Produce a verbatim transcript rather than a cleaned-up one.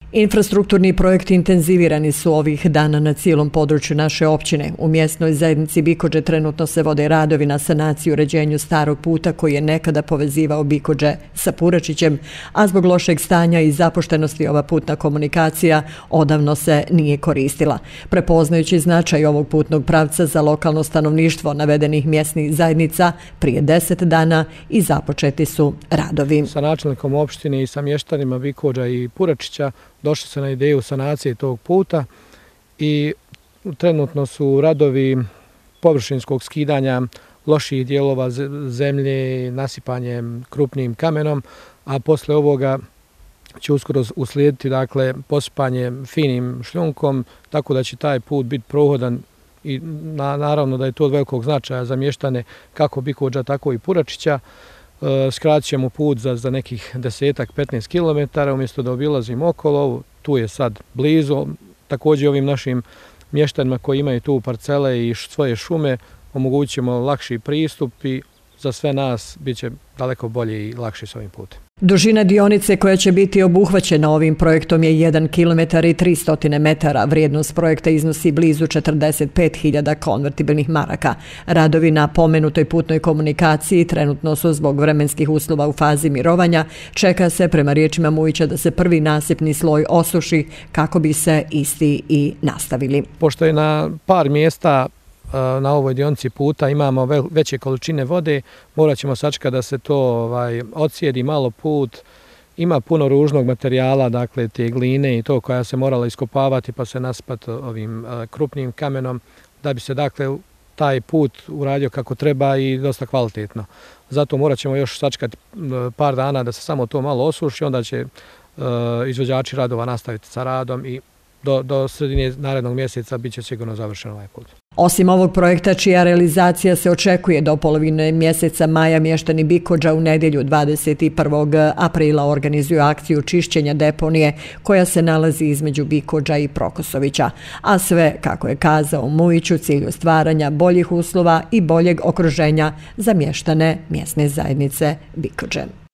Infrastrukturni projekti intenzivirani su ovih dana na cijelom području naše općine. U mjesnoj zajednici Bikođe trenutno se vode radovi na sanaciji i uređenju starog puta koji je nekada povezivao Bikođe sa Puračićem, a zbog lošeg stanja i zapuštenosti ova putna komunikacija odavno se nije koristila. Prepoznajući značaj ovog putnog pravca za lokalno stanovništvo navedenih mjesnih zajednica, prije deset dana i započeti su radovi. Sa načelnikom opštine i sa mještanima Bikođa i Puračića došli su na ideju sanacije tog puta i trenutno su radovi površinskog skidanja loših dijelova zemlje, nasipanjem krupnim kamenom, a posle ovoga će uskoro uslijediti dakle, posipanje finim šljunkom, tako da će taj put biti prohodan i na, naravno da je to od velikog značaja za mještane kako Bikođa, tako i Puračića. Skratit ćemo put za, za nekih desetak, petnaest kilometara, umjesto da obilazimo okolo, tu je sad blizu. Također ovim našim mještanima koji imaju tu parcele i svoje šume omogućit ćemo lakši pristup i za sve nas bit će daleko bolje i lakše s ovim putem. Dužina dionice koja će biti obuhvaćena ovim projektom je jedan kilometar i tristo metara. Vrijednost projekta iznosi blizu četrdeset pet hiljada konvertibilnih maraka. Radovi na pomenutoj putnoj komunikaciji trenutno su zbog vremenskih uslova u fazi mirovanja. Čeka se, prema riječima Mujića, da se prvi nasipni sloj osuši kako bi se isti i nastavili. Pošto je na par mjesta na ovoj dionici puta imamo veće količine vode, morat ćemo sačekati da se to ovaj, odsijedi malo put. Ima puno ružnog materijala, dakle te gline i to koja se morala iskopavati pa se nasipati ovim uh, krupnim kamenom da bi se dakle taj put uradio kako treba i dosta kvalitetno. Zato morat ćemo još sačekati par dana da se samo to malo osuši, onda će uh, izvođači radova nastaviti sa radom i do, do sredine narednog mjeseca bit će sigurno završen ovaj put. Osim ovog projekta, čija realizacija se očekuje do polovine mjeseca maja, mještani Bikođa u nedjelju dvadeset prvog aprila organizuju akciju čišćenja deponije koja se nalazi između Bikođa i Prokosovića. A sve, kako je kazao Mujić, u cilju stvaranja boljih uslova i boljeg okruženja za mještane mjesne zajednice Bikođe.